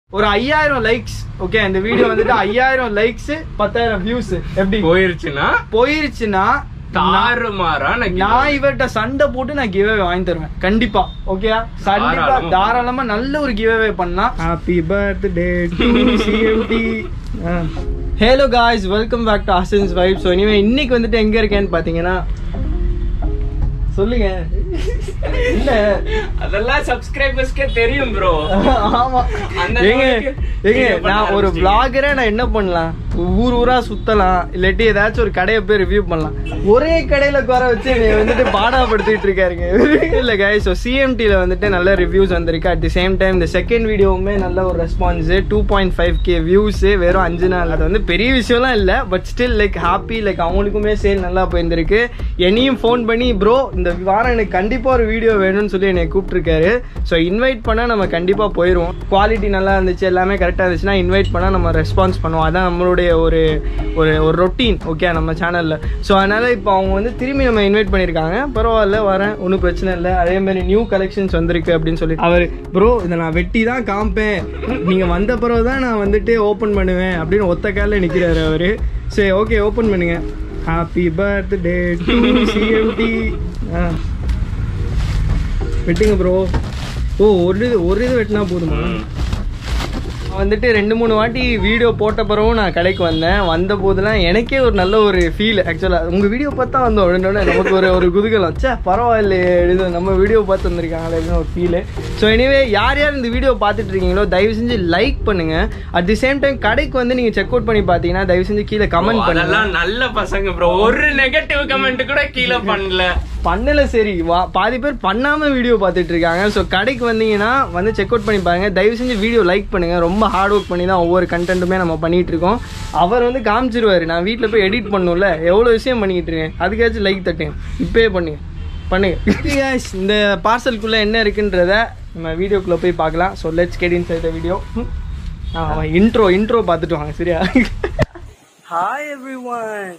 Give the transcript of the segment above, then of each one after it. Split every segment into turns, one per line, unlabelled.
ஒரு 5000 likes. Okay, இந்த video வந்துட்டு 5000 லைக்ஸ் 10000 வியூஸ் எப்படி போயிருச்சுன்னா
தாறுமாறா
நான் இவர்கிட்ட சண்டை போட்டு நான் கிவ் அவே வாங்கி தருவேன் கண்டிப்பா. ஓகே, கண்டிப்பா தாராளமா நல்ல ஒரு கிவ் அவே பண்ணலாம். Happy birthday to CMT. Hello guys, welcome back to ஆசன்ஸ் வைப். ஸோ இனிமே இன்னைக்கு வந்துட்டு எங்க இருக்கேன்னு பாத்தீங்கன்னா சொல்லுங்க. இல்ல
அதெல்லாம் சப்ஸ்கிரைபர்ஸ்க்கே தெரியும் ப்ரோ.
ஆமா, நான் ஒரு vlogger-ஆ நான் என்ன பண்ணலாம், ஊர் ஊரா சுத்தலாம், இல்லாட்டி ஏதாச்சும் ஒரு கடையை போய் ரிவ்யூ பண்ணலாம். ஒரே கடையில குறை வச்சு வந்துட்டு பாடாப்படுத்திட்டு இருக்காருங்க. இல்ல guys, ஸோ CMT-ல வந்துட்டு நல்ல ரிவ்யூஸ் வந்திருக்கு. அட் தி சேம் டைம் இந்த செகண்ட் வீடியோவுமே நல்ல ஒரு ரெஸ்பான்ஸ், 2.5K வியூஸ் வெறும் 5 நாள். அது வந்து பெரிய விஷயம்லாம் இல்ல, but still like happy. Like அவங்களுக்குமே சேல் நல்லா போயிருந்திருக்கு. என்னையும் ஃபோன் பண்ணி ப்ரோ இந்த வாரம் எனக்கு கண்டிப்பா ஒரு வீடியோ வேணும்னு சொல்லி என்னை கூப்பிட்டுருக்காரு. ஸோ இன்வைட் பண்ணா நம்ம கண்டிப்பா போயிடுவோம். குவாலிட்டி நல்லா இருந்துச்சு, எல்லாமே கரெக்டா இருந்துச்சுன்னா இன்வைட் பண்ணா நம்ம ரெஸ்பான்ஸ் பண்ணுவோம். அதான் நம்மளுடைய ஒரு ரொட்டீன். ஓகே, நம்ம சேனல்ல. ஸோ அதனால இப்போ அவங்க வந்து திரும்பி நம்ம இன்வைட் பண்ணியிருக்காங்க. பரவாயில்ல, வரேன், ஒன்றும் பிரச்சனை இல்லை. அதே மாதிரி நியூ கலெக்ஷன்ஸ் வந்திருக்கு அப்படின்னு சொல்லி அவர் ப்ரோ இதை நான் வெட்டி தான் காமிப்பேன், நீங்க வந்த பிறகு தான் நான் வந்துட்டு ஓப்பன் பண்ணுவேன் அப்படின்னு ஒத்த காலில் நிற்கிறாரு அவரு. சரி, ஓகே, ஓப்பன் பண்ணுங்க. Happy birthday to CMT. வெட்டுங்க ப்ரோ. ஓ, ஒரு இது வெட்டினா போதுமா? வந்துட்டு 2-3 வாட்டி வீடியோ போட்ட பிறகும் நான் கடைக்கு வந்த போதெல்லாம் எனக்கே ஒரு நல்ல ஒரு ஃபீல். ஆக்சுவலாக உங்கள் வீடியோ பார்த்தா வந்தோம் அப்படின்னா நமக்கு ஒரு குதூகலம். சே பரவாயில்லையே, இது நம்ம வீடியோ பார்த்து வந்திருக்காங்களே அப்படின்னு ஒரு ஃபீலு. ஸோ எனிவே, யார் இந்த வீடியோ பார்த்துட்டு இருக்கீங்களோ தயவு செஞ்சு லைக் பண்ணுங்க. அட் தி சேம் டைம் கடைக்கு வந்து நீங்கள் செக் அவுட் பண்ணி பார்த்தீங்கன்னா தயவு செஞ்சு கீழே கமெண்ட் பண்ணலாம்.
நல்ல பசங்க ப்ரோ, ஒரு நெகட்டிவ் கமெண்ட் கூட கீழே பண்ணல.
சரி, பாதி பேர் பண்ணாம வீடியோ பார்த்துட்டு இருக்காங்க. ஸோ கடைக்கு வந்தீங்கன்னா வந்து செக் அவுட் பண்ணி பாருங்க. தயவு செஞ்சு வீடியோ லைக் பண்ணுங்க. ரொம்ப ஹார்ட் ஒர்க் பண்ணி தான் ஒவ்வொரு கண்டென்ட்டுமே நம்ம பண்ணிட்டு இருக்கோம். அவர் வந்து காமிச்சிருவாரு, நான் வீட்டில் போய் எடிட் பண்ணணும்ல, எவ்வளோ விஷயம் பண்ணிக்கிட்டு இருக்கேன். அதுக்காச்சும் லைக் தட்டுங்க, இப்பயே பண்ணுங்க. இந்த பார்சலுக்குள்ள என்ன இருக்குன்றத நம்ம வீடியோக்குள்ள போய் பார்க்கலாம். So let's get inside the video. Intro பார்த்துட்டு வாங்க, சரியா? Hi everyone.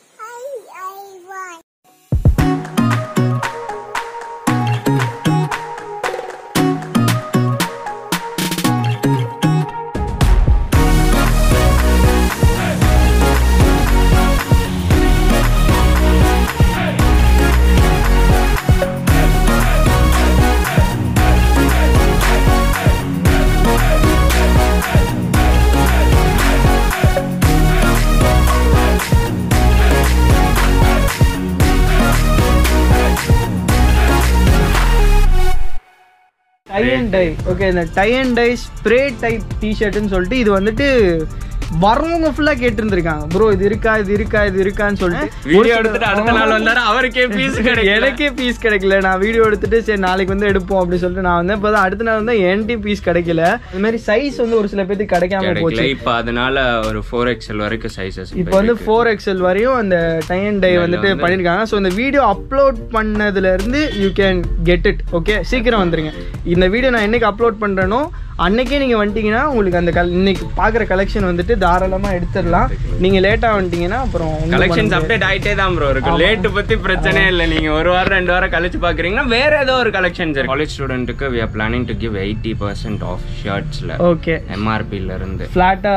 Tie and dye. Okay, இந்த tie and dye spray type டிஷர்ட்னு சொல்லிட்டு இது வந்துட்டு வரவங்க ஃபுல்லா கேட்டிருந்திருக்காங்க, ப்ரோ இது இருக்கான்னு சொல்லிட்டு. வீடியோ எடுத்துட்டு அடுத்த நாள் வந்தாரு, அவருக்கே பீஸ் கிடைக்கல, எனக்கே பீஸ் கிடைக்கல. நான் வீடியோ எடுத்துட்டு சரி நாளைக்கு வந்து எடுப்போம் அப்படின்னு சொல்லிட்டு நான் வந்து இப்பதான் அடுத்த நாள் வந்து என்டி பீஸ் கிடைக்கல. இந்த மாதிரி சைஸ் வந்து ஒரு சில பேருக்கு கிடைக்காம போச்சு.
இப்ப அதனால ஒரு 4XL வரைக்கும் சைஸஸ்,
இப்போ வந்து 4XL வரையும் அந்த டை அண்ட் டை வந்துட்டு பண்ணிருக்காங்க. ஸோ இந்த வீடியோ அப்லோட் பண்ணதுல இருந்து you can get it. Okay, சீக்கிரம் வந்துருங்க. இந்த வீடியோ நான் என்னைக்கு அப்லோட் பண்றேனோ அன்னைக்கே நீங்க வந்துட்டீங்கன்னா உங்களுக்கு அந்த இன்னைக்கு பாக்குற கலெக்ஷன் வந்துட்டு தாராளமா எடுத்துடலாம். நீங்க லேட்டா வந்துட்டீங்கன்னா அப்புறம்
கலெக்ஷன்ஸ் அப்டேட் ஆயிட்டே தான் ப்ரோ இருக்கு. லேட் பத்தி பிரச்சனையே இல்லை. நீங்க ஒரு வாரம் 2 வாரம் கழிச்சு பாக்குறீங்கன்னா வேற ஏதோ ஒரு கலெக்ஷன்ஸ் இருக்கு. காலேஜ் ஸ்டூடெண்ட்க்கு we are planning to give 80% off ஷர்ட்ஸ்ல.
ஓகே,
MRP ல இருந்து
ஃபிளாட்டா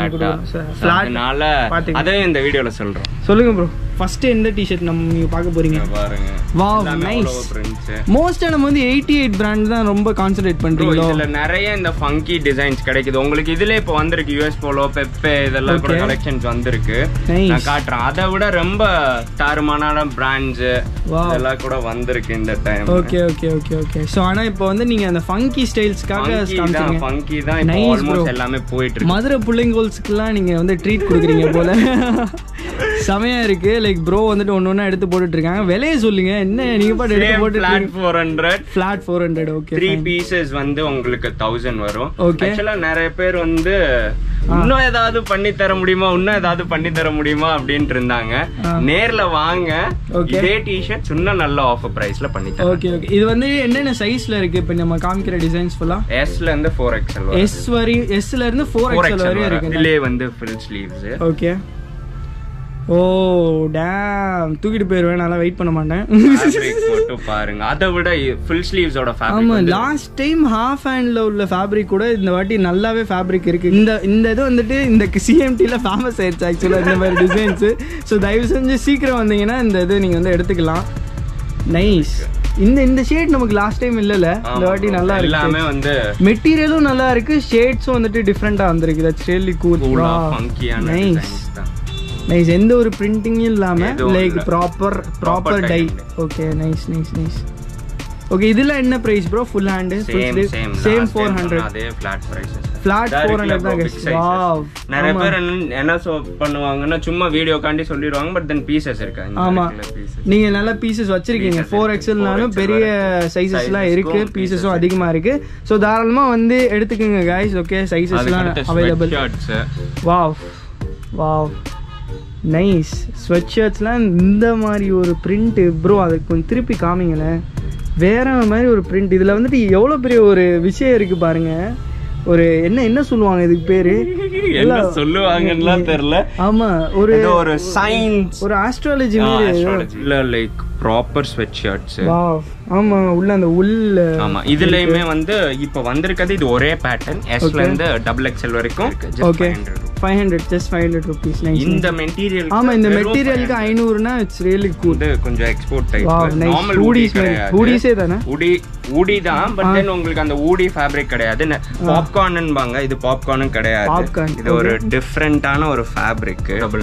அதனால அதே இந்த வீடியோல சொல்றோம்.
சொல்லுங்க ப்ரோ, ஃபர்ஸ்ட் எந்த டி-ஷர்ட் நீங்க பார்க்க போறீங்க?
பாருங்க,
வாவ் நைஸ். மோஸ்டா நம்ம வந்து 88 பிராண்ட் தான் ரொம்ப கான்சென்ட்ரேட் பண்றீங்க.
இதுல நிறைய இந்த ஃபங்கி டிசைன்ஸ் கிடைக்குது உங்களுக்கு. இதுல இப்ப வந்திருக்கு US போலோ, பெப்பே, இதெல்லாம் கூட கலெக்ஷன்ஸ் வந்திருக்கு. நான் காட்டுறேன். அதை விட ரொம்ப தாறுமாறான பிராண்ட்ஸ் இதெல்லாம் கூட வந்திருக்கு இந்த time.
Okay okay okay okay. So ஆனா இப்போ வந்து நீங்க அந்த ஃபங்கி ஸ்டைல்ஸ்க்காக காமிச்சீங்க.
ஃபங்கி தான் இப்போ ஆல்மோஸ்ட் எல்லாமே போயிட்டு இருக்கு.
மதுரை புள்ளைங்கோல்ஸ்க்குலாம் நீங்க வந்து ட்ரீட் கொடுக்குறீங்க போல. சமயா இருக்கு. லைக் ப்ரோ வந்துட்டு ஒன்னொன்னா எடுத்து போட்டுட்டு இருக்காங்க. விலையை சொல்லுங்க என்ன? நீங்க பாட்டு எடுத்து போட்டு
ஃபிளாட் 400.
ஓகே,
3 பீசஸ் வந்து உங்களுக்கு 1000 வரும். ஆக்சுவலா நிறைய பேர் வந்து இன்னும் ஏதாவது பண்ணி தர முடியுமா அப்படின்ட்டு இருந்தாங்க. நேர்ல வாங்க, இதே டி-ஷர்ட் இன்னும் நல்ல ஆஃபர் பிரைஸ்ல பண்ணி தரேன்.
Okay okay. இது வந்து என்னென்ன சைஸ்ல இருக்கு இப்ப நம்ம காமிக்கிற டிசைன்ஸ் ஃபுல்லா?
S ல இருந்து 4XL வரை.
S ல இருந்து 4XL வரை இருக்கு.
இதுலயே வந்து full sleeves.
Okay, oh damn, தூக்கிட்டு போயிருவேன், நல்லா வெயிட் பண்ண மாட்டேன்.
மட்டும் பாருங்க, அதை விட ஃபுல் ஸ்லீவ்ஸோட ஃபேப்ரிக்.
ஆமா, லாஸ்ட் டைம் ஹாஃப் ஹேண்ட்ல உள்ள ஃபேப்ரிக் கூட இந்த வாட்டி நல்லாவே ஃபேப்ரிக் இருக்கு. இந்த இது வந்துட்டு இந்த CMTல ஃபேமஸ் ஆயிடுச்சு ஆக்சுவலா இந்த மாதிரி டிசைன்ஸ். ஸோ தயவு செஞ்சு சீக்கிரம் வந்தீங்கன்னா இந்த இது நீங்க வந்து எடுத்துக்கலாம். நைஸ். இந்த ஷேட் நமக்கு லாஸ்ட் டைம் இல்லல, இந்த வாட்டி நல்லா இருக்கு. எல்லாமே வந்து மெட்டீரியலும் நல்லா இருக்கு, ஷேட்ஸும் வந்துட்டு டிஃபரெண்டா வந்திருக்கு. That's really cool. Nice nice. எந்த ஒரு பிரிண்டிங்கும் இல்லாம like proper dye. Okay nice nice nice. Okay, இதுல என்ன price bro? Full hand same 400.
அதே ஃபிளாட் பிரைஸ்.
ஃபிளாட் 400 தான் गाइस. வாவ்.
நிறைய பேர் என்ன பண்ணுவாங்கன்னா சும்மா வீடியோ காண்டி சொல்லிடுவாங்க, பட் தென் பீசஸ் இருக்காங்க.
ஆமா, நீங்க நல்ல பீசஸ் வச்சிருக்கீங்க. 4XL நாலும் பெரிய சைஸஸ்லாம் இருக்கு, பீசஸும் அதிகமா இருக்கு. சோ தாராளமா வந்து எடுத்துக்கங்க गाइस. ஓகே, சைஸஸ்லாம் available. Wow wow nice. Sweat ஷர்ட்ஸ்லாம் இந்த மாதிரி ஒரு பிரிண்ட் ப்ரோ, அது கொஞ்சம் திருப்பி காமிங்களேன். வேற மாதிரி ஒரு பிரிண்ட். இதுல வந்துட்டு எவ்வளவு பெரிய ஒரு விஷயம் இருக்கு பாருங்க. ஒரு என்ன சொல்லுவாங்க இதுக்கு பேரு?
என்ன சொல்லுவாங்கன்னு தெரியல.
ஆமா, ஒரு
சயின்ஸ்,
ஒரு ஆஸ்ட்ராலஜி மாதிரி
இல்ல, like proper sweat shirts.
Wow. ஆமா, உள்ள அந்த உள்ள.
ஆமா, இதுலயுமே வந்து இப்ப வந்திருக்கிறது இது ஒரே பேட்டர்ன், Sல இருந்து XXL வரைக்கும்.
Okay, 500, just 500 rupees. Nice.
இந்த மெட்டீரியல்,
ஆமா, இந்த மெட்டீரியலுக்கு 500 னா இட்ஸ் ரியலி கூல்.
இது கொஞ்சம் எக்ஸ்போர்ட் டைப்.
நார்மல் ஊடிஸே தானே?
ஊடி தான், பட் தென் உங்களுக்கு அந்த ஊடி ஃபேப்ரிக் கிடையாது. பாப்கார்ன்பாங்க, இது பாப்கார்னும் கிடையாது. இது ஒரு டிஃபரெண்டான ஒரு ஃபேப்ரிக்.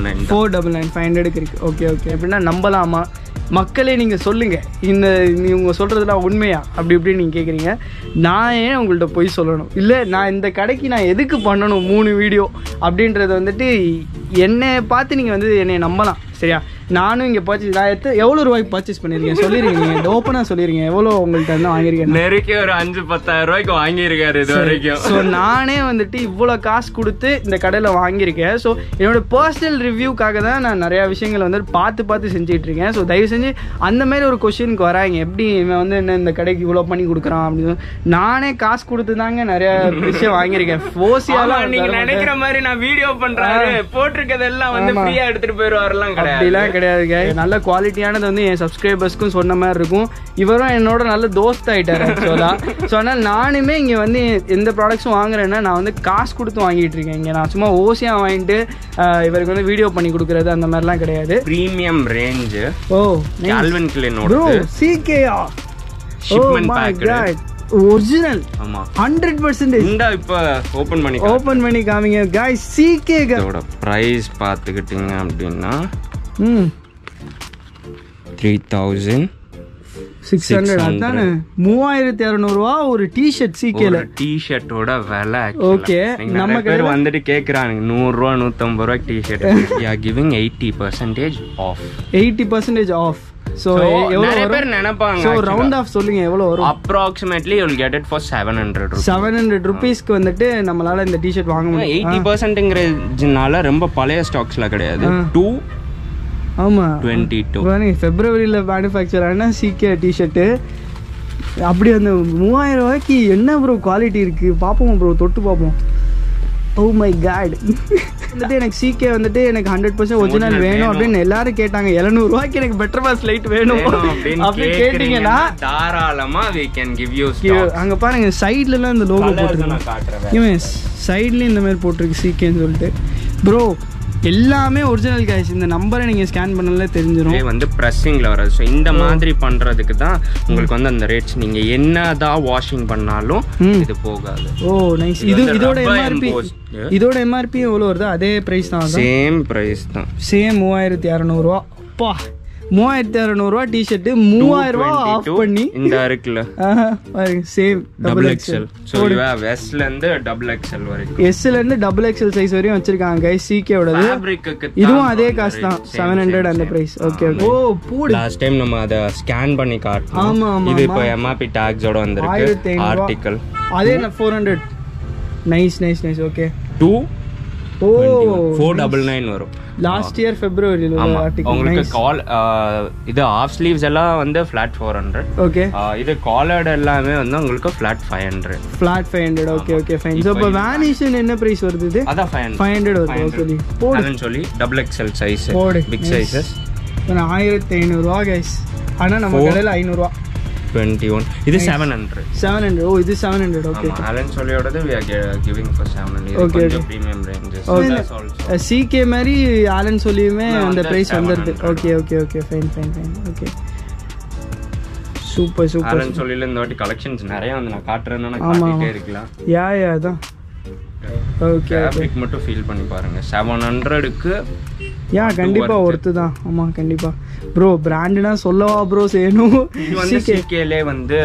499 500 இருக்கு. Okay okay. அப்படின்னா நம்பலாமா? மக்களே நீங்க சொல்லுங்க, இவங்க சொல்றதுலாம் உண்மையா அப்படி இப்படி நீங்க கேக்குறீங்க. நான் ஏன் உங்கள்ட்ட போய் சொல்லணும்? இல்ல நான் இந்த கடைக்கு நான் எதுக்கு பண்ணணும் 3 வீடியோ அப்படின்றது வந்துட்டு என்னை பார்த்து நீங்க வந்து என்னை நம்பலாம். சரியா? நானும் இங்க பர்ச்சேஸ், நான் எவ்வளவு ரூபாய்க்கு பர்ச்சேஸ் பண்ணிருக்கேன் சொல்லிருக்கீங்க, ஓப்பனா சொல்லிருக்கீங்க. எவ்வளவு உங்கள்ட்ட இருந்து வாங்கிருக்கேன்?
நெருக்கி ஒரு 5-10,000 ரூபாய்க்கு வாங்கியிருக்காரு இது வரைக்கும்.
ஸோ நானே வந்துட்டு இவ்வளவு காசு கொடுத்து இந்த கடையில வாங்கியிருக்கேன். ஸோ என்னோட பர்சனல் ரிவ்யூக்காக தான் நான் நிறைய விஷயங்கள் வந்து பார்த்து செஞ்சுட்டு இருக்கேன். ஸோ தயவு செஞ்சு அந்த மாதிரி ஒரு கொஸ்டினுக்கு வராங்க, எப்படி இவன் வந்து என்ன இந்த கடைக்கு இவ்வளவு பண்ணி கொடுக்குறான் அப்படின்னு. நானே காசு கொடுத்து தாங்க நிறைய விஷயம் வாங்கியிருக்கேன். ஃபோசியாலாம்
நீங்க நினைக்கிற மாதிரி நான் வீடியோ பண்றாரு போட்டிருக்கதெல்லாம் வந்து ஃப்ரீயா எடுத்துட்டு போயிருவாருலாம் கிடையாது.
நல்ல குவாலிட்டியானது வந்து என் சப்ஸ்கிரைபர்ஸ்க்கும் சொன்ன மாதிரி இருக்கும். இவரும் என்னோட நல்ல தோஸ்த் ஆயிட்டாரு ஆக்சுவலா. ஸோ அதனால நானுமே இங்க வந்து எந்த ப்ராடக்ட்ஸும் வாங்குறேன்னா நான் வந்து காசு கொடுத்து வாங்கிட்டு இருக்கேன். இங்க நான் சும்மா ஓசியா வாங்கிட்டு இவருக்கு வந்து வீடியோ பண்ணி கொடுக்கறது அந்த மாதிரிலாம் கிடையாது.
Premium range.
ஓ,
கால்வின் கிளைனோட
CKயா ஷிப்மென்ட் பேக் ஒரிஜினல்.
ஆமா,
100%.
இந்த இப்ப ஓபன் பண்ணி
காமிங்க गाइस. CK
இதோட பிரைஸ் பாத்துக்கிட்டீங்க அப்படினா 3600.
அதானே 3200 ரூபா ஒரு டி-ஷர்ட். CKல
டி-ஷர்ட்டோட விலை.
ஓகே,
நம்ம பேர் வந்துட்டு கேக்குறாங்க 100 ரூபா 150 ரூபாய்க்கு T-shirt. You are giving 80% off.
80% off. So
நிறைய பேர் நினைப்பாங்க.
சோ ரவுண்ட் ஆஃப் சொல்லுங்க எவ்வளவு வரும்?
approximately you will get it for 700 rupees.
700 rupeesக்கு வந்துட்டு நம்மளால இந்த டி-ஷர்ட் வாங்க முடியும்.
80%ங்கறதுனால ரொம்ப பழைய ஸ்டாக்ஸ்ல கிடையாது. 2
ஆமா
22
பாருங்க, பிப்ரவரியில மேனுஃபேக்சர் ஆன CK டி-ஷர்ட். அப்படி அந்த 3000 ரூபாய்க்கு என்ன ப்ரோ குவாலிட்டி இருக்கு? பாப்போம் ப்ரோ, தொட்டு பாப்போம். Oh my god. வந்துட்டு எனக்கு CK வந்துட்டு எனக்கு 100% ஒரிஜினல் வேணும் அப்படின்னு எல்லாரும் கேட்டாங்க. 700 ரூபாய்க்கு எனக்கு பெட்டர் பாஸ் லைட் வேணும் அப்படி கேட்டீங்கன்னா
தாராளமா we can give you stock.
அங்க பாருங்க சைடுல எல்லாம் இந்த லோகோ போட்டுருக்கு. இவன் சைடுல இந்த மாதிரி போட்டுருக்கு CKன்னு சொல்லிட்டு. ப்ரோ எல்லாமே ஒரிஜினல் गाइस. இந்த நம்பரை நீங்க ஸ்கேன் பண்ணல தெரிஞ்சிரும்.
இது வந்து பிரஸ்ஸிங்ல வராது. சோ இந்த மாதிரி பண்றதுக்கு தான் உங்களுக்கு வந்து அந்த ரேட்ஸ் நீங்க என்னதான் வாஷிங் பண்ணாலும் இது போகாது.
ஓ நைஸ். இதோட MRP எவ்வளவு வருது? அதே பிரைஸ் தான்.
சேம் பிரைஸ் தான்.
சேம் 3200 ரூபாய். அப்பா 3200 ரூபாய் டி-ஷர்ட் 3000 ரூபாய் ஆஃப் பண்ணி இந்த
இருக்குல
சேம்
XXL. So you have S ல இருந்து XXL வரைக்கும்.
S ல இருந்து XXL சைஸ் வரையும் வச்சிருக்காங்க गाइस. CK ஓடது இதுவும் அதே காஸ்ட் தான். 700 அந்த பிரைஸ். Okay okay. Oh hoodie
last time நம்ம அத ஸ்கேன் பண்ணி காட்டோம்.
ஆமா ஆமா.
இது இப்போ MRP tags ஓட வந்திருக்கு. ஆர்டிகல்
அதே 400. Nice nice nice. Okay
2
oh
499 வரும்.
லாஸ்ட் இயர் ஃபெப்ரவரியில உள்ள ஆர்டிகல்.
உங்களுக்கு இது ஆஃப் ஸ்லீவ்ஸ் எல்லாம் வந்து ஃபிளாட் 400.
ஓகே.
இது காலர்ட் எல்லாமே வந்து உங்களுக்கு flat 500.
Flat 500. Okay okay fine. So அப்ப வேனிஷன் என்ன பிரைஸ் வருது இது?
அத 500
வருது. ஓகே போடு
சொல்லி double XL size big sizes
1500 ரூபா गाइस. ஆனா நம்ம கடையில 500 ரூபா
21. இது 700.
ஓ இது 700. ஓகே.
ஆலன் சொல்லியோடது we are giving for 700. இது கொஞ்சம் பிரீமியம் ரேஞ்சஸ்.
ஓகே. CK மாதிரி ஆலன் சொல்லியுமே அந்த பிரைஸ் வந்துருது. Okay okay okay fine. Okay super.
Allen சொல்லில இந்த வாட்டி கலெக்ஷன்ஸ் நிறைய வந்து நான் காட்றேன்னா நான் காட்டிட்டே இருக்கலாம்.
யா அதான். ஓகே
ஃபேப்ரிக் மட்டும் ஃபீல் பண்ணி பாருங்க. 700க்கு
யா கண்டிப்பா ஒர்த்து தான். ஆமா கண்டிப்பா ப்ரோ. பிராண்ட்னா சொல்லவா ப்ரோ செய்யணும்.
இது வந்து CKலே வந்து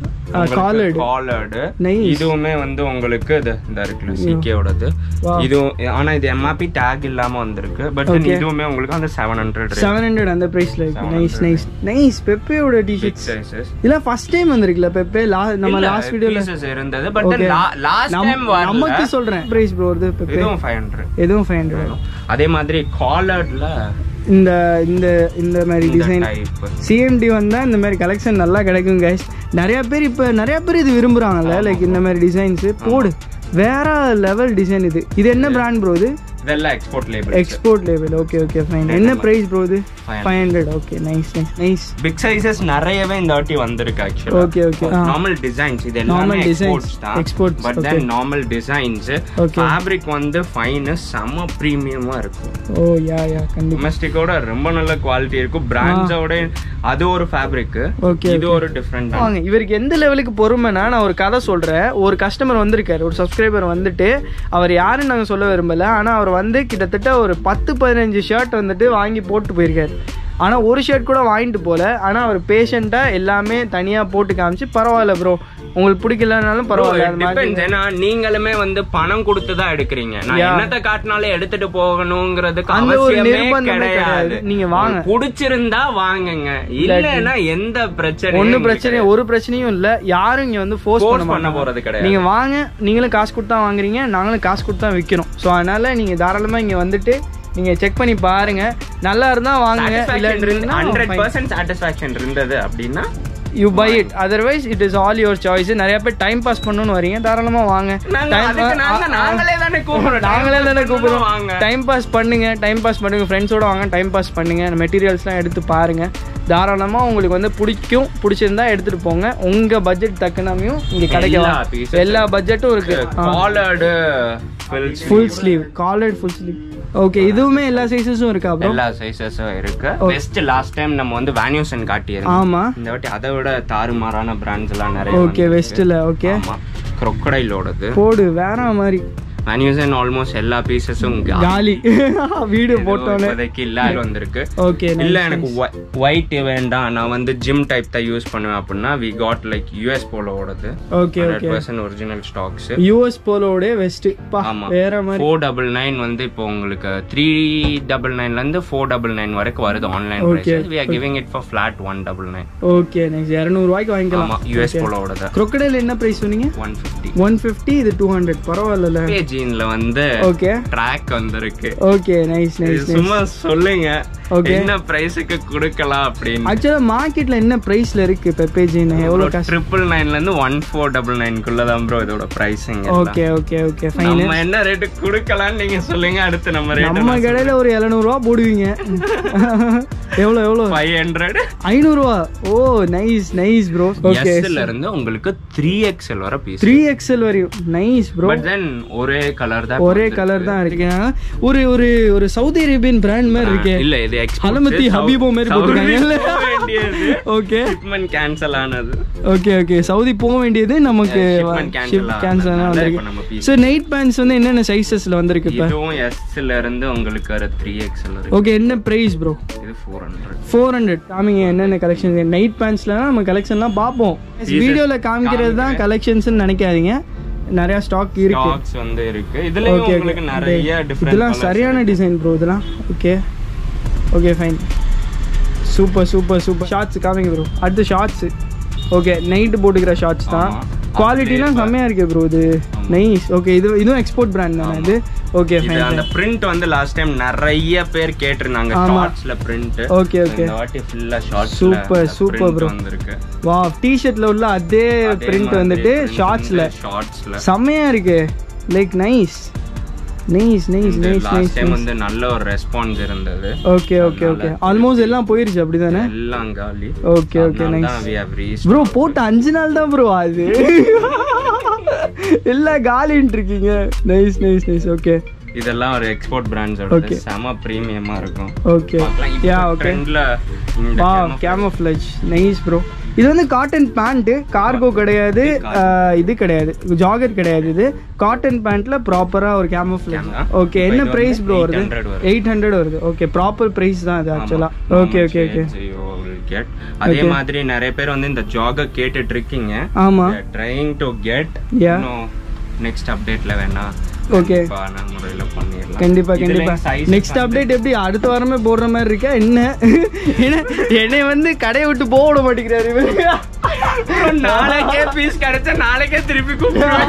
காலர்டு. இதுவுமே வந்து உங்களுக்கு இந்த இருக்குல CK ஓடது. இது ஆனா இது MRP டேக் இல்லாம வந்திருக்கு. பட் இதுவுமே உங்களுக்கு அந்த 700 அந்த பிரைஸ்ல இருக்கு. நைஸ். பெப்பேயோட டி-ஷர்ட் சைஸஸ் இல்ல ஃபர்ஸ்ட் டைம் வந்திருக்குல பெப்பே. நம்ம லாஸ்ட் வீடியோல இருந்தது. பட் லாஸ்ட் டைம் நமக்கு சொல்றேன் பிரைஸ் ப்ரோ வருது பெப்பே. இதுவும் 500. அதே மாதிரி காலர்ட்ல
இந்த இந்த இந்த மாதிரி டிசைன் CMT வந்தா இந்த மாதிரி கலெக்ஷன் நல்லா கிடைக்கும் गाइस. நிறைய பேர் இது விரும்புறாங்கல்ல. லைக் இந்த மாதிரி டிசைன்ஸ் போடு. வேற லெவல் டிசைன் இது. இது என்ன பிராண்ட் ப்ரோ இது?
இதெல்லாம் எக்ஸ்போர்ட் லேபிள். Okay fine. என்ன பிரைஸ் ப்ரோ இது? 500. Okay nice. பிக் சைஸஸ் நிறையவே இந்த வாட்டி வந்திருக்கு एक्चुअली. ஓகே. நார்மல் டிசைன்ஸ் இது எல்லாமே exports but then normal designs. Fabric வந்து ஃபைன் செம பிரீமியமா இருக்கும்.
ஓ யா கண்டிப்பா.
டொமஸ்டிக்கோட ரொம்ப நல்ல குவாலிட்டி இருக்கும். பிராண்ட்ஸோட அது ஒரு ஃபேப்ரிக். இது ஒரு டிஃபரண்ட்.
இவருக்கு எந்த லெவலுக்கு பொறுமைனா நான் ஒரு கதை சொல்றேன். ஒரு கஸ்டமர் வந்திருக்காரு, ஒரு சப்ஸ்கிரைபர் வந்துட்டு, அவர் யாருன்னு நாங்க சொல்ல விரும்பல. ஆனா அவர் வந்து கிட்டத்தட்ட ஒரு 10-15 ஷர்ட் வந்துட்டு வாங்கி போட்டு போயிருக்காரு. ஆனா ஒரு ஷர்ட் கூட வாங்கிட்டு போல. ஆனா அவர் பேஷண்டா எல்லாமே தனியா போட்டு காமிச்சு பரவாயில்ல ப்ரோ உங்களுக்கு பிடிக்கலனாலும் பரவாயில்ல.
நீங்களுமே வந்து பணம் கொடுத்துதான் எடுக்கிறீங்க. நான் என்னத்தை காட்டினாலே எடுத்துட்டு போகணுங்கிறதுக்கு அவசியமே கிடையாது.
நீங்க வாங்க,
பிடிச்சிருந்தா வாங்குங்க, இல்லன்னா எந்த பிரச்சனையும்
ஒரு பிரச்சனையும் இல்ல. யாரும் இங்க வந்து ஃபோர்ஸ் பண்ண போறது கிடையாது. நீங்க வாங்க, நீங்களும் காசு கொடுத்தா வாங்குறீங்க, நாங்களும் காசு கொடுத்தா விற்கிறோம். ஸோ அதனால நீங்க தாராளமா இங்க வந்துட்டு நீங்க செக் பண்ணி பாருங்க. நல்லா இருந்தா வாங்குங்க.
100% சாட்டிஸ்ஃபேக்ஷன் இருந்தது அப்படின்னா
you buy it, otherwise it is all your choice. நிறைய பேர் டைம் பாஸ் பண்ணனும்னு வரீங்க, தாராளமா வாங்க. நாங்களே தானே கூப்பிடுறோம். டைம் பாஸ் பண்ணுங்க ஃப்ரெண்ட்ஸோட வாங்க, டைம் பாஸ் பண்ணுங்க. மெட்டீரியல்ஸ்லாம் எடுத்து பாருங்க. தாராளமா உங்களுக்கு வந்து பிடிச்சிருந்தா எடுத்துட்டு போங்க. உங்க பட்ஜெட் தக்கனாமையும் இங்க கிடைக்கும். எல்லா பட்ஜெட்டும் இருக்கு. Full sleeve, collared full sleeve. Okay, இதுவுமே எல்லா சைஸஸும் இருக்கா ப்ரோ?
எல்லா சைஸஸும் இருக்கு. பெஸ்ட் லாஸ்ட் டைம் நம்ம வந்து வேனியூசன் காட்டியிருந்தோம்.
ஆமா,
இந்த வாட்டி அதை விட தாறுமாறான பிராண்ட்ஸ் எல்லாம் நிறைய.
ஓகே, வெஸ்ட்ல ஓகே.
ஆமா, crocodileோடது
போடு வேற மாதிரி.
வேனியூசன் ஆல்மோஸ்ட் எல்லா பீசஸும் காலி.
வீடியோ போட்டோனே
இப்போதைக்கு இல்ல வந்திருக்கு.
ஓகே,
இல்ல எனக்கு ஒயிட் வேண்டாம், நான் வந்து ஜிம் டைப் தான் யூஸ் பண்ணுவேன் அப்படின்னா we got like US போலோடது.
Okay okay,
100% original stocks.
US போலோட வெஸ்ட் வேற மாதிரி.
499 வந்து இப்போ உங்களுக்கு 399 ல இருந்து 499 வரைக்கும் வருது online price. we are giving it for flat 199.
Okay, next 200 ரூபாய்க்கு வாங்கிக்கலாம்.
ஆமா, US போலோடது.
crocodile என்ன பிரைஸ் சொன்னீங்க? 150. இது 200. பரவாயில்ல.
ஜீன்ல வந்து
ஓகே
ட்ராக் வந்திருக்கு.
Okay, nice nice.
சும்மா சொல்லுங்க என்ன பிரைஸ்க்கு கொடுக்கலாம் அப்படின்னு.
एक्चुअली மார்க்கெட்ல என்ன பிரைஸ்ல இருக்கு பெப்பே ஜீன்? எவ்வளவு காஸ்ட்? 999 ல இருந்து 1499 குள்ள தான் ப்ரோ இதோட pricing. Okay okay okay, fine.
நம்ம என்ன ரேட் கொடுக்கலாம் நீங்க சொல்லுங்க. அடுத்து நம்ம ரேட்
நம்ம கடையில ஒரு 700 ரூபாய் போடுவீங்க. எவ்வளவு 500 ரூபாய். Oh nice nice bro. Okay,
S ல இருந்து உங்களுக்கு 3XL வரை பீஸ்.
3XL வரையும் நைஸ் ப்ரோ.
பட் தென் ஒரே கலர் தான் இருக்கு.
ஒரு ஒரு ஒரு சவுதி அரேபியன் பிராண்ட் மாதிரி இருக்கு.
இல்ல, இது
ஹலமதி ஹபீபோ மாதிரி போட்டுருக்காங்க. ஓகே,
ஷிப்மென்ட் கேன்சல் ஆனது.
ஓகே ஓகே, சவுதி போக வேண்டியது நமக்கு ஷிப் கேன்சல் ஆனது. சோ நைட் பேண்ட்ஸ் வந்து என்னென்ன சைஸஸ்ல வந்திருக்கு?
இதுவும் S ல இருந்து உங்களுக்கு 3XL இருக்கு.
ஓகே, என்ன பிரைஸ் ப்ரோ?
இது
400. காமிங்க என்னென்ன கலெக்ஷன்ஸ். நைட் பேண்ட்ஸ்ல நம்ம கலெக்ஷன்லாம் பாப்போம். வீடியோல காமிக்கிறது தான் கலெக்ஷன்ஸ்னு நினைக்காதீங்க, நிறைய ஸ்டாக் இருக்கு.
ஸ்டாக்ஸ் வந்து இருக்கு. இதுலயும் உங்களுக்கு நிறைய டிஃபரண்ட்.
இதெல்லாம் சரியான டிசைன் ப்ரோ இதெல்லாம். Okay okay, fine. Super super super. Shorts காமிங்க ப்ரோ. அடுத்து ஷார்ட்ஸ். ஓகே, நைட் போட்டுக்கிற ஷார்ட்ஸ் தான். குவாலிட்டிலாம் செம்மையா இருக்கு ப்ரோ. இது நைஸ். ஓகே, இதுவும் எக்ஸ்போர்ட் பிராண்ட் தானே இது? Okay fine.
அந்த பிரிண்ட் வந்து லாஸ்ட் டைம் நிறைய பேர் கேட்டிருந்தாங்க ஷார்ட்ஸ்ல பிரிண்ட்.
Okay okay.
இந்த வாட்டி ஃபுல்லா ஷார்ட்ஸ்.
Super super bro.
வந்திருக்கு.
வாவ், டி-ஷர்ட்ல உள்ள அதே பிரிண்ட் வந்துட்டு ஷார்ட்ஸ்ல செமையா இருக்கு. Like nice nice nice nice.
Last time வந்து நல்ல ஒரு ரெஸ்பான்ஸ் இருந்தது.
Okay okay okay. ஆல்மோஸ்ட் எல்லாம் போயிருச்சு அப்படிதானே?
எல்லாம் காலி.
Okay okay nice.
we have reached
bro போட்டு 5 நாள் தான் ப்ரோ ஆகுது. எல்லாம் காலின்னு இருக்கீங்க. Nice nice nice. ஓகே,
இதெல்லாம் ஒரு எக்ஸ்போர்ட் பிராண்ட்ஸோட செம பிரீமியமா இருக்கும்.
Okay yeah okay.
ட்ரெண்ட்ல
வாவ், கேமோஃப்ளேஜ் நைஸ் ப்ரோ. இது வந்து காட்டன் பேண்ட், கார்கோ கிடையாது, இது கிடையாது, ஜாகர் கிடையாது. இது காட்டன் பேண்ட்ல ப்ராப்பரா ஒரு கேமோஃப்ளேஜ். ஓகே, என்ன பிரைஸ் ப்ரோ வருது? 800 வருது. ஓகே, ப்ராப்பர் பிரைஸ் தான் இது ஆக்சுவலா. Okay okay okay.
அதே மாதிரி நிறைய பேர் வந்து இந்த ஜாகர் கேட்டுட்டு இருக்கீங்க.
ஆமா,
ட்ரைங் டு கெட். நெக்ஸ்ட் அப்டேட்ல வேணா.
ஓகே, கண்டிப்பா கண்டிப்பா. நெக்ஸ்ட் அப்டேட் எப்படி அடுத்த வாரமே போடுற மாதிரி இருக்கா என்ன? என்னை வந்து கடையை விட்டு போக விட மாட்டேங்கிறாரு இவரு.
நாளைக்கே பீஸ் கிடைச்சா நாளைக்கே திருப்பி கூப்பிடுவேன்.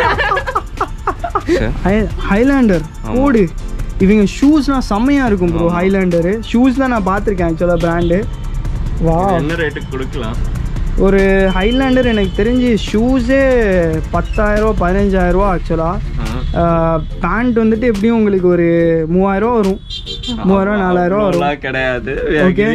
ஹைலாண்டர் போடு. இவங்க ஷூஸ்னா செம்மையா இருக்கும் ப்ரோ. ஹைலாண்டர் ஷூஸ் தான் நான் பார்த்துருக்கேன் ஆக்சுவலா பிராண்டு. வா,
என்ன ரேட்டுக்கு கொடுக்கலாம்?
ஒரு ஹைலாண்டர் எனக்கு தெரிஞ்சு ஷூஸே 10,000 15,000 ஆக்சுவலா. பேண்ட் வந்துட்டு எப்படியும் உங்களுக்கு ஒரு 3000 வரும். 3000 4000 வரும்.
கிடையாது.
Okay,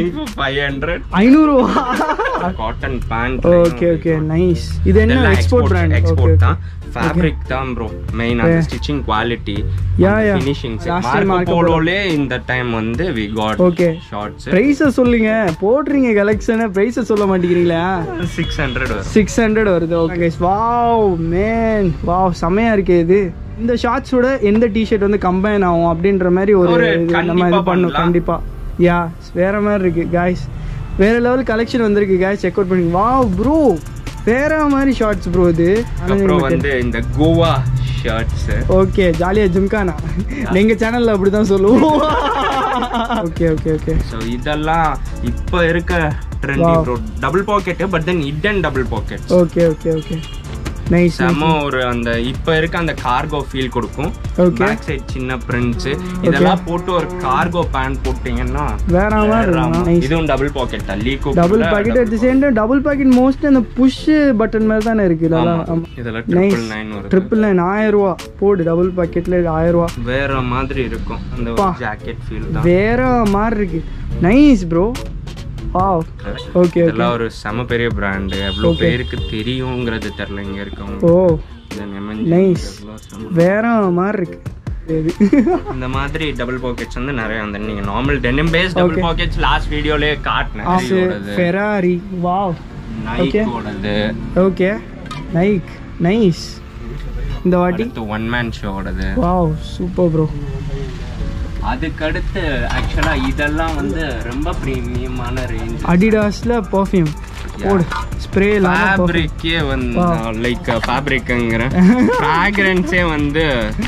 500 cotton pant.
Okay okay nice. இது என்ன எக்ஸ்போர்ட் பிராண்ட்?
எக்ஸ்போர்ட் தான். ஃபேப்ரிக் தான் ப்ரோ மெயின். அந்த ஸ்டிச்சிங் குவாலிட்டி, ஃபினிஷிங்ஸ் மார்க்கோ போலோலே இந்த டைம் வந்து we got ஷார்ட்ஸ்.
பிரைஸ் சொல்லுங்க, போடுறீங்க கலெக்ஷன், பிரைஸ் சொல்ல மாட்டேங்கிறீங்களா?
600 வரும்.
600 வருது. ஓகே, வாவ் மேன், வாவ் செமையா இருக்கு இது. இந்த ஷார்ட்ஸோட எந்த டி-ஷர்ட் வந்து கம்பைன் ஆகும் அப்படின்ற மாதிரி ஒரு நம்ம இது பண்ணோம் கண்டிப்பா. யா, வேற மாதிரி இருக்கு गाइस. வேற லெவல் கலெக்ஷன் வந்திருக்கு गाइस, செக் அவுட் பண்ணுங்க. வாவ் ப்ரோ, வேற மாதிரி ஷார்ட்ஸ் ப்ரோ இது.
அப்புறம் வந்து இந்த கோவா ஷர்ட்ஸ்.
ஓகே, ஜாலியா ஜிம்கானா எங்க சேனல்ல அப்படிதான் சொல்லுவோம். Okay okay okay.
சோ இதெல்லாம் இப்ப இருக்க trendy bro. Double pocket but then hidden double pocket.
Okay okay okay nice.
நம்ம ஒரு அந்த இப்ப இருக்க அந்த கார்கோ ஃபீல் கொடுக்கும். பேக் சைடு சின்ன பிரிண்ட்ஸ் இதெல்லாம் போட்டு ஒரு கார்கோ பேண்ட் போட்டீங்கன்னா வேற மாதிரி இருக்கும். இதுவும் டபுள் பாக்கெட் தான். Like
double pocket at the same time double pocket most அந்த புஷ் பட்டன் மாதிரி தான இருக்கு. இதெல்லாம்
999 வரும்.
999 1000 ரூபாய் போடு. டபுள் பாக்கெட்ல 1000 ரூபாய்.
வேற மாதிரி இருக்கும். அந்த ஜாக்கெட் ஃபீல் தான்
வேற மாதிரி இருக்கு. Nice bro. வாவ். ஓகே,
இதெல்லாம் ஒரு செம பெரிய பிராண்ட். எவ்வளவு பேருக்கு தெரியும்ங்கிறது தெரியல இங்க இருக்கவங்க.
ஓ நைஸ், வேற மாதிரி இருக்கு.
இந்த மாதிரி டபுள் பாக்கெட்ஸ் வந்து நிறைய வந்து நீங்க normal denim base double pockets last வீடியோலயே காட்னேன்.
ஃபெராரி. வாவ்.
நைக் ஓடது.
Okay, Nike nice. இந்த வாட்டி
ஒன் மேன் ஷோ ஓடது.
Wow super bro.
அதுக்கு அடுத்து ஆக்சுவலா இதெல்லாம் வந்து ரொம்ப பிரீமியமான ரேஞ்ச்.
அடிடாஸ்ல பெர்ஃப்யூம் போடு, ஸ்ப்ரே
ஃபேப்ரிக்கே வந்து லைக் ஃபேப்ரிக்ங்கற ஃப்ராக்ரன்ஸே வந்து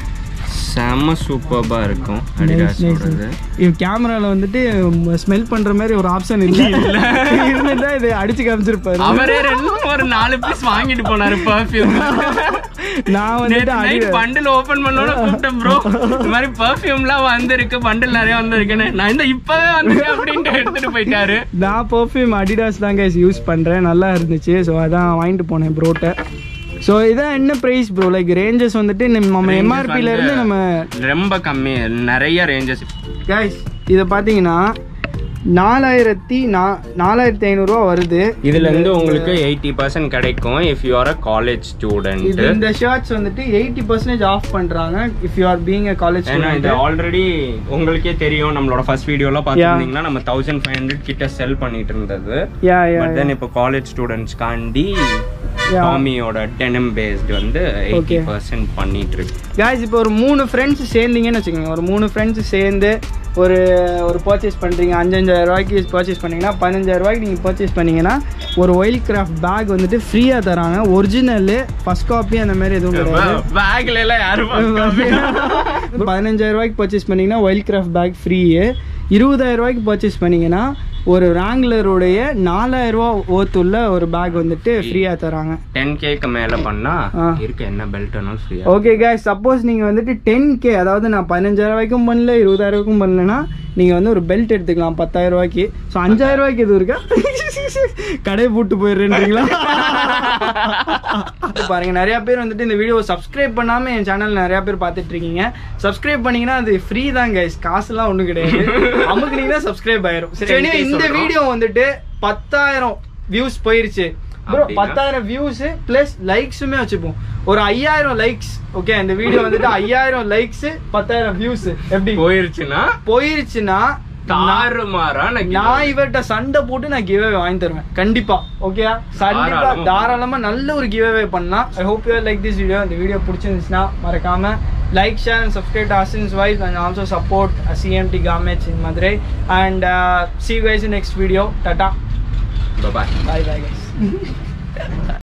செம சூப்பர்பா இருக்கும். அடிடாஸோடது
இது கேமரால வந்துட்டு ஸ்மெல் பண்ற மாதிரி ஒரு ஆப்ஷன் இல்ல. இருந்தா இது அடிச்சு காமிச்சிருப்பாரு.
அவரே ஒரு 4 பீஸ் வாங்கிட்டு போனாரு பெர்ஃப்யூம். நான் வந்து பண்டில் ஓபன் பண்ணோட கூப்பிட்டேன் ப்ரோ, இந்த மாதிரி பெர்ஃப்யூம்லாம் வந்திருக்கு, பண்டில் நிறைய வந்திருக்குன்னு. நான் இந்த இப்பவே வந்திருக்கேன் அப்படின்ட்டு எடுத்துட்டு போயிட்டாரு. நான் பெர்ஃப்யூம் அடிடாஸ் தான் கைஸ் யூஸ் பண்றேன், நல்லா இருந்துச்சு. ஸோ அதான் வாங்கிட்டு போனேன் ப்ரோட்ட. ஸோ இதான் என்ன ப்ரைஸ் ப்ரோ? லைக் ரேஞ்சஸ் வந்துட்டு நம்ம எம்ஆர்பில இருந்து நம்ம ரொம்ப கம்மி, நிறைய ரேஞ்சஸ்
கைஸ். இதை பார்த்தீங்கன்னா 4500 ரூபா வருது.
இதுல இருந்து உங்களுக்கு 80% கிடைக்கும் if you are a college student.
இந்த ஷர்ட்ஸ் வந்துட்டு 80% ஆஃப் பண்றாங்க if you are being a college student.
இது ஆல்ரெடி உங்களுக்கே தெரியும், நம்மளோட ஃபர்ஸ்ட் வீடியோல பாத்தீங்கன்னா நம்ம 1500 கிட்ட செல் பண்ணிட்டு இருந்தது. பட் தென் இப்போ காலேஜ் ஸ்டூடண்ட்ஸ் காண்டி டாமியோட டெனிம் பேஸ்ட் வந்து 80% பண்ணிட்டு இருக்கு.
गाइस இப்போ ஒரு 3 ஃப்ரெண்ட்ஸ் சேர்ந்தீங்கன்னு வெச்சுக்கோங்க. ஒரு 3 ஃப்ரெண்ட்ஸ் சேர்ந்து ஒரு பர்ச்சேஸ் பண்றீங்க. 5000 ரூபாய்க்கு பர்ச்சேஸ் பண்ணீங்கன்னா 15000 ரூபாய்க்கு நீங்க பர்ச்சேஸ் பண்ணீங்கன்னா ஒரு வைல்ட் கிராஃப்ட் பேக் வந்துட்டு ஃப்ரீயா தராங்க. ஒரிஜினல் ஃபர்ஸ்ட் காப்பி அந்த மாதிரி எதுவும் கிடையாது.
பேக்ல எல்லாம் யாரும்
15000 ரூபாய்க்கு பர்ச்சேஸ் பண்ணீங்கன்னா வைல்ட் கிராஃப்ட் பேக் ஃப்ரீ. 20000 ரூபாய்க்கு பர்ச்சேஸ் பண்ணீங்கன்னா ஒரு ராங்லருடைய 4000 ரூபா worth உள்ள ஒரு பேக் வந்துட்டு ஃப்ரீயா தராங்க.
10K மேல பண்ணா இருக்க என்ன பெல்ட் வேணாலும் ஃப்ரீயா.
ஓகே गाइस, சப்போஸ் நீங்க வந்துட்டு 10K, அதாவது நான் 15,000 ரூபாய்க்கும் பண்ணல 20,000 ரூபாய்க்கும் பண்ணலனா நீங்க வந்து ஒரு பெல்ட் எடுத்துக்கலாம் 10,000 ரூபாய்க்கு. சோ 5,000 ரூபாய்க்கு எது இருக்கா? கடை போட்டு போயிடுறீங்களா? பாருங்க, நிறைய பேர் வந்துட்டு இந்த வீடியோ சப்ஸ்கிரைப் பண்ணாம என் சேனல் நிறைய பேர் பார்த்துட்டு இருக்கீங்க. சப்ஸ்கிரைப் பண்ணீங்கன்னா அது ஃப்ரீ தான் गाइस, காசுலாம் ஒண்ணும் கிடையாது. அமுக்குனீங்கன்னா சப்ஸ்கிரைப் ஆயிரும். சரி, இந்த வீடியோ வந்துட்டு 10,000 வியூஸ் போயிருச்சு bro. 10,000 வியூஸ் பிளஸ் லைக்ஸுமே வச்சுப்போம். ஒரு 5,000 லைக்ஸ். ஓகே, இந்த வீடியோ வந்துட்டு 5,000 லைக்ஸ் 10,000 வியூஸ் எப்படி போயிருச்சுன்னா
தாறுமாறா
நான் இவர்கிட்ட சண்டை போட்டு நான் கிவ் அவே வாங்கி தருவேன் கண்டிப்பா. ஓகே, கண்டிப்பா தாராளமா நல்ல ஒரு கிவ் அவே பண்ணலாம். I hope you like this video. இந்த வீடியோ பிடிச்சிருந்துச்சுன்னா மறக்காம like, share and subscribe to Asin's Wife and also support CMT Garments in Madurai. And see you guys in next video. Tata.
Bye bye.
Bye guys.